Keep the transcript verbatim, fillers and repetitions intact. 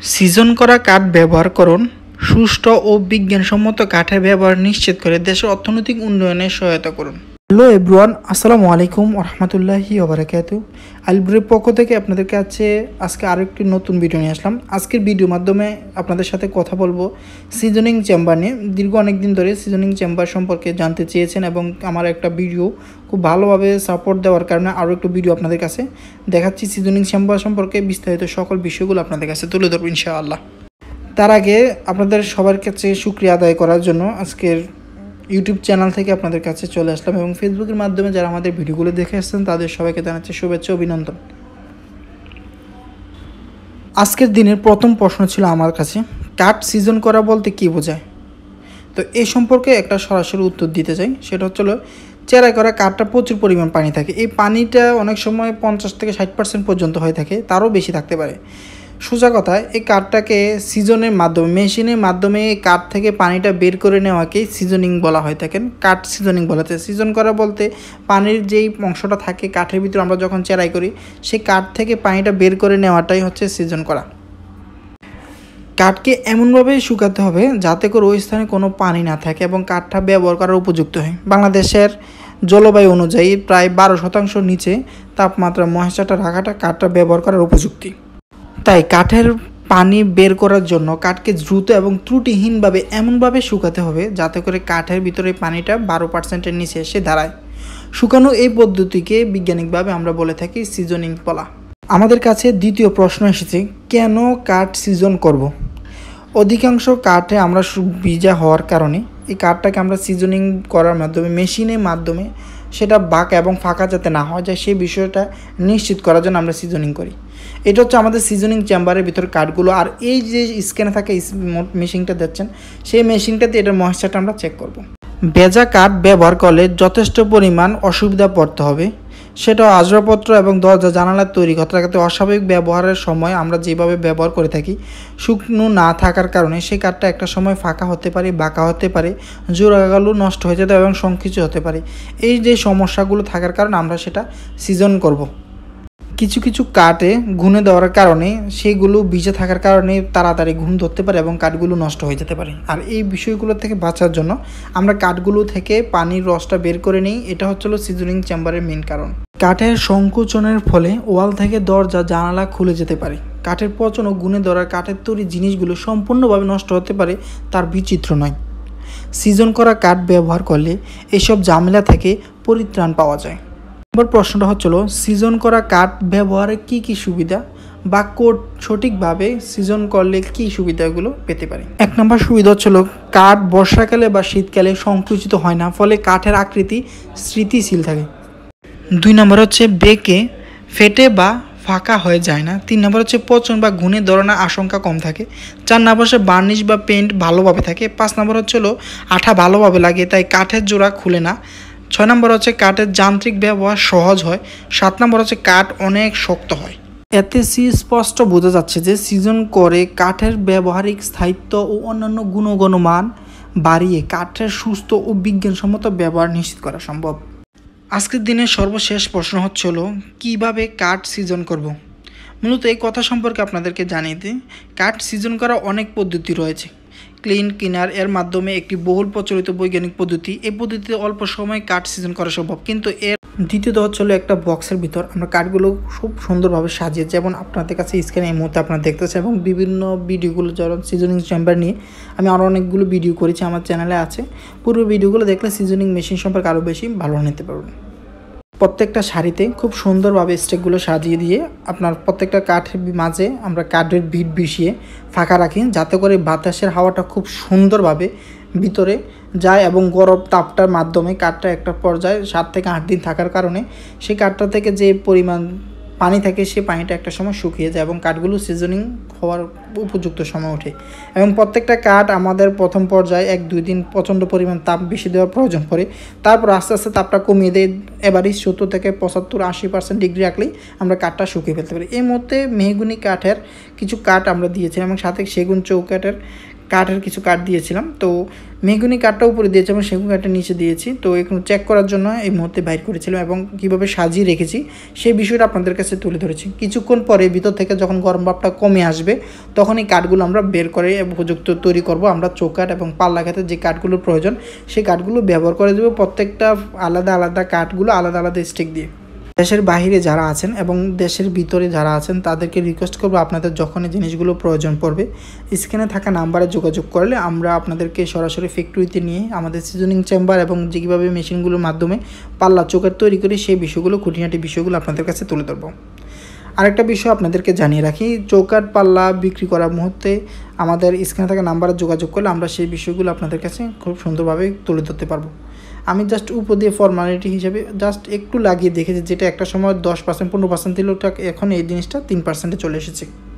Season করা কাঠ ব্যবহার করুন। সুষ্ঠু ও বিজ্ঞানসম্মত কাঠের ব্যবহার নিশ্চিত করে দেশের অর্থনৈতিক উন্নয়নে সহায়তা করুন। হ্যালো এভরিওয়ান, আসসালামু আলাইকুম ওয়া রাহমাতুল্লাহি ওয়া বারাকাতুহু। আলবুরের পক্ষ থেকে আপনাদের কাছে আজকে আরও একটি নতুন ভিডিও নিয়ে আসলাম। আজকের ভিডিওর মাধ্যমে আপনাদের সাথে কথা বলবো সিজনিং চেম্বার নিয়ে। দীর্ঘ অনেক দিন ধরে সিজনিং চেম্বার সম্পর্কে জানতে চেয়েছেন এবং আমার একটা ভিডিও খুব ভালোভাবে সাপোর্ট দেওয়ার কারণে আরও একটু ভিডিও আপনাদের কাছে দেখাচ্ছি। সিজনিং চেম্বার সম্পর্কে বিস্তারিত সকল বিষয়গুলো আপনাদের কাছে তুলে ধরবো ইনশাআল্লাহ। তার আগে আপনাদের সবার কাছে শুকরিয়া আদায় করার জন্য আজকের ইউটিউব চ্যানেল থেকে আপনাদের কাছে চলে আসলাম এবং ফেসবুকের মাধ্যমে যারা আমাদের ভিডিওগুলো দেখে আসছেন তাদের সবাইকে জানাচ্ছি শুভেচ্ছা অভিনন্দন। আজকের দিনের প্রথম প্রশ্ন ছিল আমার কাছে, কাঠ সিজন করা বলতে কী বোঝায়? তো এই সম্পর্কে একটা সরাসরি উত্তর দিতে চাই। সেটা হচ্ছিল, চেরাই করা কাঠটা প্রচুর পরিমাণ পানি থাকে। এই পানিটা অনেক সময় পঞ্চাশ থেকে ষাট পার্সেন্ট পর্যন্ত হয়ে থাকে, তারও বেশি থাকতে পারে। সোজা কথা, এই কাঠটাকে সিজনের মাধ্যমে মেশিনের মাধ্যমে এই কাঠ থেকে পানিটা বের করে নেওয়াকেই সিজনিং বলা হয়ে থাকেন। কাঠ সিজনিং বলা হয়। সিজন করা বলতে পানির যেই অংশটা থাকে কাঠের ভিতরে আমরা যখন চেরাই করি সেই কাঠ থেকে পানিটা বের করে নেওয়াটাই হচ্ছে সিজন করা। কাঠকে এমনভাবে শুকাতে হবে যাতে করে ওই স্থানে কোনো পানি না থাকে এবং কাঠটা ব্যবহার করার উপযুক্ত হয়। বাংলাদেশের জলবায়ু অনুযায়ী প্রায় বারো শতাংশ নিচে তাপমাত্রা ময়েশ্চারটা রাখাটা কাঠটা ব্যবহার করার উপযুক্তি। তাই কাঠের পানি বের করার জন্য কাঠকে দ্রুত এবং ত্রুটিহীনভাবে এমনভাবে শুকাতে হবে যাতে করে কাঠের ভিতরে পানিটা বারো পার্সেন্টের নিচে এসে দাঁড়ায়। শুকানো এই পদ্ধতিকে বৈজ্ঞানিকভাবে আমরা বলে থাকি সিজনিং বলা। আমাদের কাছে দ্বিতীয় প্রশ্ন এসেছে, কেন কাঠ সিজন করব? অধিকাংশ কাঠে আমরা ভিজা হওয়ার কারণে এই কাঠটাকে আমরা সিজনিং করার মাধ্যমে মেশিনের মাধ্যমে সেটা বাঁকা এবং ফাঁকা যাতে না হওয়া যায় সেই বিষয়টা নিশ্চিত করার জন্য আমরা সিজনিং করি। এটা হচ্ছে আমাদের সিজনিং চেম্বারের ভিতর কাঠগুলো। আর এই যে স্ক্যানে থাকা মেশিনটা দেখছেন সেই মেশিনটাতে এটার ময়েশ্চারটা আমরা চেক করব। ভেজা কাঠ ব্যবহার করলে যথেষ্ট পরিমাণ অসুবিধা পড়তে হবে। সেটা আসবাবপত্র এবং দরজা জানালা তৈরি করতে থাকতে অস্বাভাবিক ব্যবহারের সময় আমরা যেভাবে ব্যবহার করে থাকি শুকনো না থাকার কারণে সেই কাঠটা একটা সময় ফাঁকা হতে পারে, বাঁকা হতে পারে, জোড়াগুলো নষ্ট হয়ে যেতে এবং সংকুচিত হতে পারে। এই যে সমস্যাগুলো থাকার কারণে আমরা সেটা সিজন করব। কিছু কিছু কাঠে ঘুনে দেওয়ার কারণে সেগুলো ভিজে থাকার কারণে তাড়াতাড়ি ঘুম ধরতে পারে এবং কাঠগুলো নষ্ট হয়ে যেতে পারে। আর এই বিষয়গুলো থেকে বাঁচার জন্য আমরা কাঠগুলো থেকে পানির রসটা বের করে নিই। এটা হচ্ছিল সিজনিং চেম্বারের মেন কারণ। কাঠের সংকোচনের ফলে ওয়াল থেকে দরজা জানালা খুলে যেতে পারে। কাঠের পচন ও গুনে ধরার কাঠের তৈরি জিনিসগুলো সম্পূর্ণভাবে নষ্ট হতে পারে, তার বিচিত্র নয়। সিজন করা কাঠ ব্যবহার করলে এসব ঝামেলা থেকে পরিত্রাণ পাওয়া যায়। নম্বর প্রশ্নটা হচ্ছিল, সিজন করা কাঠ ব্যবহারে কি কি সুবিধা বা কোড সঠিকভাবে সিজন করলে কি সুবিধাগুলো পেতে পারি? এক নম্বর সুবিধা হচ্ছিল, কাঠ বর্ষাকালে বা শীতকালে সংকুচিত হয় না, ফলে কাঠের আকৃতি স্থিতিশীল থাকে। দুই নম্বর হচ্ছে বেঁকে ফেটে বা ফাঁকা হয়ে যায় না। তিন নম্বর হচ্ছে পচন বা ঘুণে ধরানোর আশঙ্কা কম থাকে। চার নম্বর হচ্ছে বার্নিশ বা পেন্ট ভালোভাবে থাকে। পাঁচ নম্বর হচ্ছিল আঠা ভালোভাবে লাগে, তাই কাঠের জোড়া খুলে না। ছয় নম্বর হচ্ছে কাঠের যান্ত্রিক ব্যবহার সহজ হয়। সাত নম্বর হচ্ছে কাঠ অনেক শক্ত হয়। এতে স্পষ্ট বোঝা যাচ্ছে যে সিজন করে কাঠের ব্যবহারিক স্থায়িত্ব ও অন্যান্য গুণগত মান বাড়িয়ে কাঠের সুস্থ ও বিজ্ঞানসম্মত ব্যবহার নিশ্চিত করা সম্ভব। আজকের দিনের সর্বশেষ প্রশ্ন হচ্ছিল, কিভাবে কাঠ সিজন করব? মূলত এই কথা সম্পর্কে আপনাদেরকে জানিয়ে দিই, কাঠ সিজন করা অনেক পদ্ধতি রয়েছে। ক্লিন কিনার এর মাধ্যমে একটি বহুল প্রচলিত বৈজ্ঞানিক পদ্ধতি। এই পদ্ধতিতে অল্প সময় কাঠ সিজন করা সম্ভব, কিন্তু এর দ্বিতীয়ত হচ্ছিল একটা বক্সের ভিতর আমরা কাঠগুলো খুব সুন্দরভাবে সাজিয়ে, যেমন আপনাদের কাছে স্ক্রিনে এই মুহূর্তে আপনারা দেখতেছেন এবং বিভিন্ন ভিডিওগুলো যেমন সিজনিং চেম্বার নিয়ে আমি আরও অনেকগুলো ভিডিও করেছি, আমার চ্যানেলে আছে। পুরো ভিডিওগুলো দেখলে সিজনিং মেশিন সম্পর্কে আরও বেশি ভালো নিতে পারবেন। প্রত্যেকটা শাড়িতে খুব সুন্দরভাবে স্টেকগুলো সাজিয়ে দিয়ে আপনার প্রত্যেকটা কাঠের মাঝে আমরা কাঠের বিট বিষিয়ে ফাঁকা রাখি যাতে করে বাতাসের হাওয়াটা খুব সুন্দরভাবে ভিতরে যায় এবং গরম তাপটার মাধ্যমে কাঠটা একটা পর্যায়ে সাত থেকে আট দিন থাকার কারণে সেই কাঠটা থেকে যে পরিমাণ পানি থাকে সে পানিটা একটা সময় শুকিয়ে যায় এবং কাঠগুলো সিজনিং হওয়ার উপযুক্ত সময় ওঠে। এবং প্রত্যেকটা কাঠ আমাদের প্রথম পর্যায়ে এক দুই দিন প্রচণ্ড পরিমাণ তাপ বেশি দেওয়ার প্রয়োজন পড়ে, তারপর আস্তে আস্তে তাপটা কমিয়ে দেয়। এবারই সত্তর থেকে পঁচাত্তর আশি পার্সেন্ট ডিগ্রি রাখলেই আমরা কাঠটা শুকিয়ে ফেলতে পারি। এই মুহূর্তে মেহগুনি কাঠের কিছু কাঠ আমরা দিয়েছিলাম এবং সাথে সেগুন চৌকাঠের কাঠের কিছু কাঠ দিয়েছিলাম, তো মেহগনি কাঠটা উপরে দিয়েছি এবং সেগুন কাঠটা নিচে দিয়েছি। তো এখন চেক করার জন্য এই মুহূর্তে বাইর করেছিলাম এবং কীভাবে সাজিয়ে রেখেছি সেই বিষয়টা আপনাদের কাছে তুলে ধরেছি। কিছুক্ষণ পরে ভিতর থেকে যখন গরম ভাবটা কমে আসবে তখন এই কাঠগুলো আমরা বের করে উপযুক্ত তৈরি করব। আমরা চৌকাঠ এবং পাল্লা খেতে যে কাঠগুলোর প্রয়োজন সেই কাঠগুলো ব্যবহার করে দেবো, প্রত্যেকটা আলাদা আলাদা কাঠগুলো আলাদা আলাদা স্টিক দিয়ে। দেশের বাইরে যারা আছেন এবং দেশের ভিতরে যারা আছেন তাদেরকে রিকোয়েস্ট করবো, আপনাদের যখন এই জিনিসগুলো প্রয়োজন পড়বে স্ক্রিনে থাকা নাম্বারে যোগাযোগ করলে আমরা আপনাদেরকে সরাসরি ফ্যাক্টরিতে নিয়ে আমাদের সিজনিং চেম্বার এবং যে কীভাবে মেশিনগুলোর মাধ্যমে পাল্লা চৌকাঠ তৈরি করি সেই বিষয়গুলো, খুঁটিনাটি বিষয়গুলো আপনাদের কাছে তুলে ধরবো। আরেকটা বিষয় আপনাদেরকে জানিয়ে রাখি, চৌকাঠ পাল্লা বিক্রি করার মুহূর্তে আমাদের স্ক্রিনে থাকা নাম্বারে যোগাযোগ করলে আমরা সেই বিষয়গুলো আপনাদের কাছে খুব সুন্দরভাবে তুলে ধরতে পারবো। আমি জাস্ট উপর দিয়ে ফর্মালিটি হিসেবে জাস্ট একটু লাগিয়ে দেখেছি, যেটা একটা সময় দশ পার্সেন্ট পনেরো পার্সেন্ট দিল, এখন এই জিনিসটা তিন পার্সেন্টে চলে এসেছে।